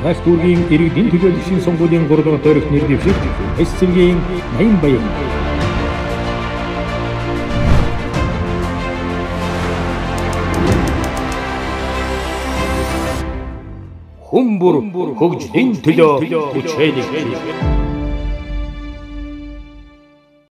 Нас дүүргийн иргэдийн төлөөлөл шин сонгуулийн 3 дахь тойрогт нэр дэвшиж, эсцэлгийн 80 баяр. Хүмбүр хөгжлийн төлөө хүчээлэг.